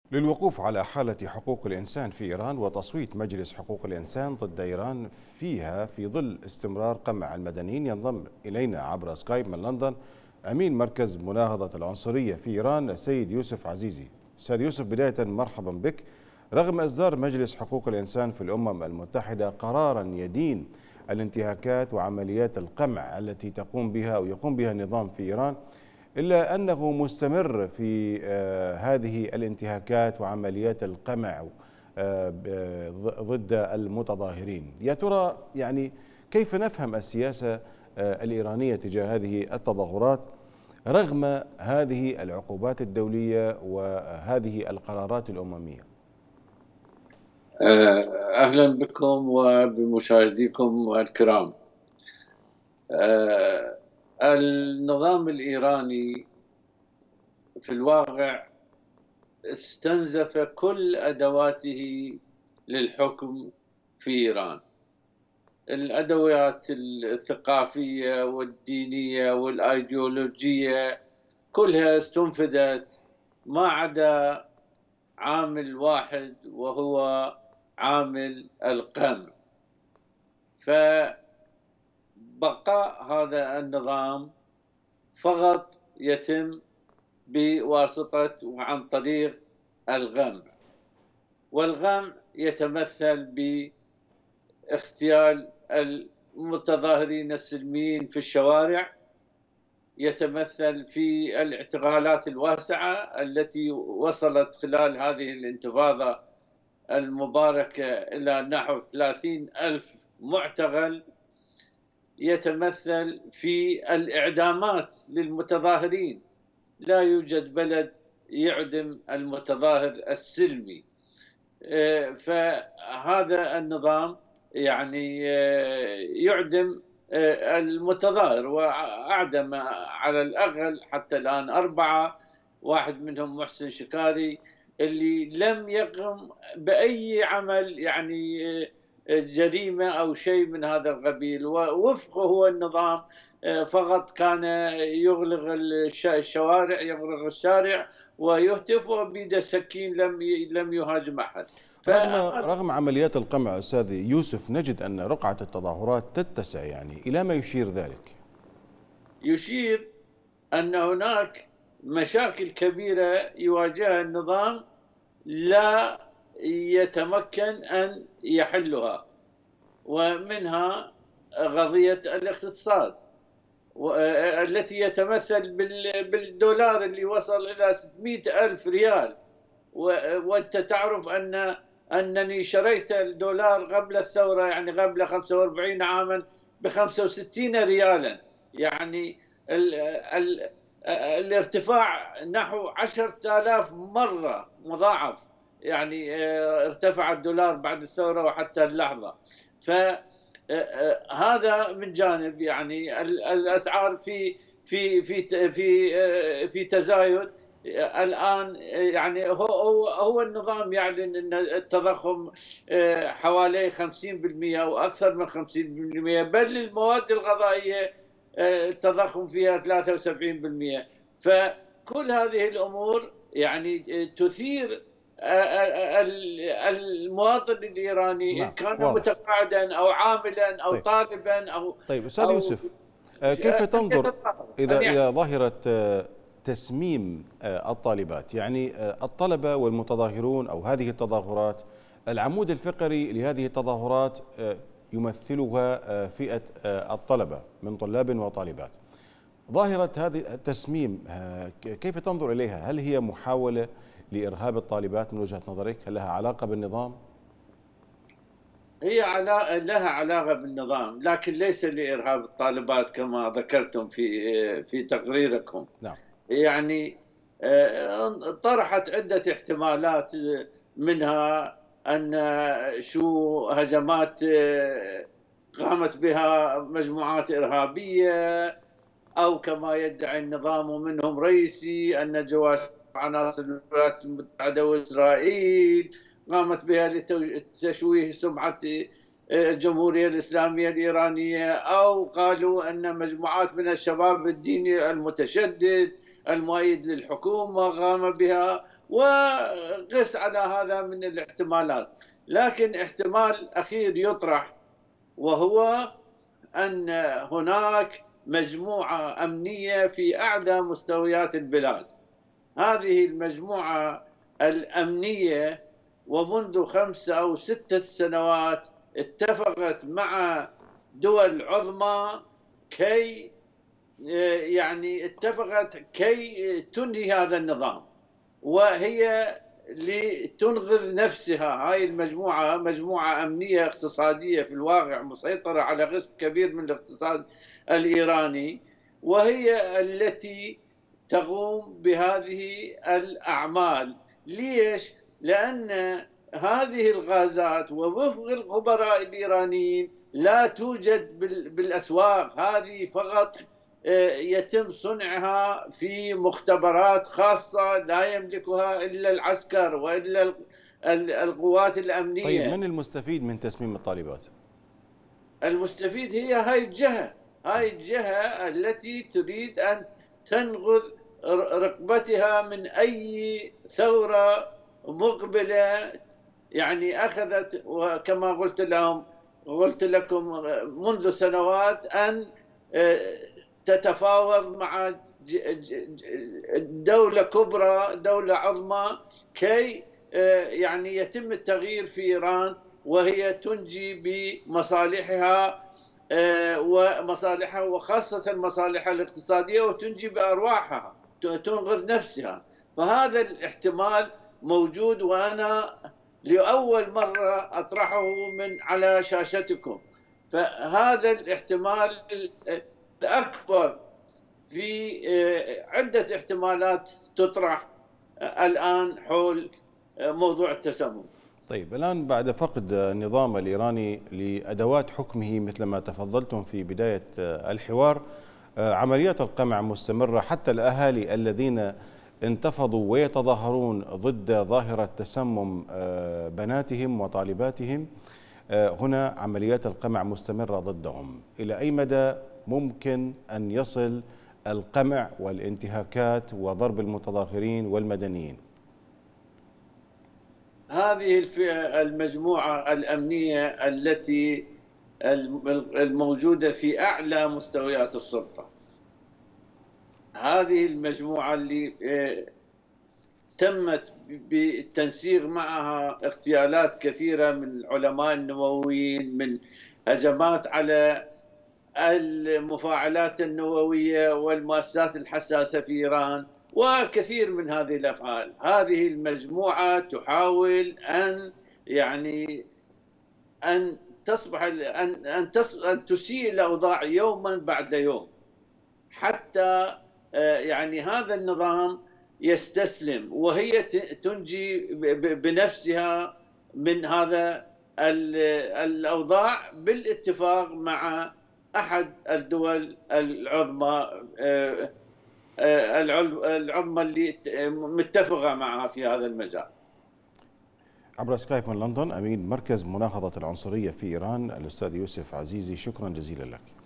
للوقوف على حالة حقوق الإنسان في إيران وتصويت مجلس حقوق الإنسان ضد إيران فيها في ظل استمرار قمع المدنيين، ينضم إلينا عبر سكايب من لندن أمين مركز مناهضة العنصرية في إيران السيد يوسف عزيزي. سيد يوسف، بداية مرحبا بك. رغم إصدار مجلس حقوق الإنسان في الأمم المتحدة قرارا يدين الانتهاكات وعمليات القمع التي تقوم بها أو يقوم بها النظام في إيران، إلا أنه مستمر في هذه الانتهاكات وعمليات القمع ضد المتظاهرين. يا ترى يعني كيف نفهم السياسة الإيرانية تجاه هذه التظاهرات رغم هذه العقوبات الدولية وهذه القرارات الأممية؟ أهلا بكم وبمشاهديكم الكرام. النظام الإيراني في الواقع استنزف كل أدواته للحكم في إيران، الأدوات الثقافية والدينية والأيديولوجية كلها استنفذت ما عدا عامل واحد، وهو عامل القمع. فبقاء هذا النظام فقط يتم بواسطة وعن طريق الغمع، والغمع يتمثل باغتيال المتظاهرين السلميين في الشوارع، يتمثل في الاعتقالات الواسعة التي وصلت خلال هذه الانتفاضة المباركة إلى نحو 30,000 معتقل، يتمثل في الإعدامات للمتظاهرين. لا يوجد بلد يعدم المتظاهر السلمي. فهذا النظام يعني يعدم المتظاهر، وأعدم على الأقل حتى الآن 4، واحد منهم محسن شكاري اللي لم يقم بأي عمل يعني جريمة أو شيء من هذا القبيل، ووفقه هو النظام فقط كان يغلق الشوارع، يغلق الشارع ويهتف وبيد سكين، لم يهاجم أحد. رغم عمليات القمع أستاذ يوسف، نجد أن رقعة التظاهرات تتسع، يعني إلى ما يشير ذلك؟ يشير أن هناك مشاكل كبيرة يواجهها النظام لا يتمكن أن يحلها، ومنها قضية الاقتصاد التي يتمثل بالدولار اللي وصل إلى 600,000 ريال. وأنت تعرف أنني شريت الدولار قبل الثورة، يعني قبل 45 عاما، ب65 ريالا. يعني ال ال الارتفاع نحو 10,000 مرة مضاعف، يعني ارتفع الدولار بعد الثورة وحتى اللحظة. فهذا من جانب، يعني الأسعار في تزايد الآن. يعني هو النظام يعلن أن التضخم حوالي 50% أو أكثر من 50%، بل المواد الغذائية التضخم فيها 73%. فكل هذه الأمور يعني تثير المواطن الإيراني، إن نعم، كان واضح. متقاعدا أو عاملا أو طيب طالبا طيب أستاذ أو يوسف، كيف تنظر أن إلى ظاهرة تسميم الطالبات؟ يعني الطلبة والمتظاهرون أو هذه التظاهرات، العمود الفقري لهذه التظاهرات يمثلها فئة الطلبة من طلاب وطالبات. ظاهرة هذه التسميم كيف تنظر إليها؟ هل هي محاولة لإرهاب الطالبات من وجهة نظرك؟ هل لها علاقة بالنظام؟ هي لها علاقة بالنظام، لكن ليس لإرهاب الطالبات كما ذكرتم في تقريركم. نعم. يعني طرحت عدة احتمالات، منها أن شو هجمات قامت بها مجموعات إرهابية، أو كما يدعي النظام ومنهم رئيسي أن جواسيس عناصر الولايات المتحدة وإسرائيل قامت بها لتشويه سمعة الجمهورية الإسلامية الإيرانية، أو قالوا أن مجموعات من الشباب الديني المتشدد المؤيد للحكومة قام بها، وقس على هذا من الاحتمالات. لكن احتمال أخير يطرح، وهو أن هناك مجموعة أمنية في أعلى مستويات البلاد. هذه المجموعة الأمنية ومنذ 5 أو 6 سنوات اتفقت مع دول عظمى كي تنهي هذا النظام، وهي لتنقذ نفسها. هاي المجموعة مجموعة أمنية اقتصادية في الواقع مسيطرة على قسم كبير من الاقتصاد الإيراني، وهي التي تقوم بهذه الأعمال. ليش؟ لأن هذه الغازات ووفق الخبراء الإيرانيين لا توجد بالأسواق، هذه فقط يتم صنعها في مختبرات خاصة لا يملكها إلا العسكر وإلا القوات الأمنية. طيب، من المستفيد من تسميم الطالبات؟ المستفيد هي هاي الجهة التي تريد أن تنقذ رقبتها من أي ثورة مقبلة. يعني أخذت، وكما قلت لكم منذ سنوات، أن تتفاوض مع دولة كبرى، دولة عظمى، كي يعني يتم التغيير في إيران، وهي تنجي بمصالحها وخاصة مصالحها الاقتصادية، وتنجي بأرواحها، تنقذ نفسها. فهذا الاحتمال موجود، وأنا لأول مرة أطرحه من على شاشتكم. فهذا الاحتمال الأكبر في عدة احتمالات تطرح الآن حول موضوع التسمم. طيب، الآن بعد فقد النظام الإيراني لأدوات حكمه مثل ما تفضلتم في بداية الحوار، عمليات القمع مستمرة، حتى الأهالي الذين انتفضوا ويتظاهرون ضد ظاهرة تسمم بناتهم وطالباتهم، هنا عمليات القمع مستمرة ضدهم. إلى أي مدى ممكن أن يصل القمع والانتهاكات وضرب المتظاهرين والمدنيين؟ هذه المجموعة الأمنية التي الموجودة في أعلى مستويات السلطة، هذه المجموعة اللي تمت بالتنسيق معها اغتيالات كثيرة من العلماء النوويين، من هجمات على المفاعلات النووية والمؤسسات الحساسة في إيران، وكثير من هذه الأفعال. هذه المجموعة تحاول أن تصبح أن تسيء الأوضاع يوما بعد يوم، حتى هذا النظام يستسلم، وهي تنجي بنفسها من هذا الأوضاع بالاتفاق مع أحد الدول العظمى اللي متفقة معها في هذا المجال. عبر سكايب من لندن، أمين مركز مناهضة العنصرية في إيران، الأستاذ يوسف عزيزي، شكرا جزيلا لك.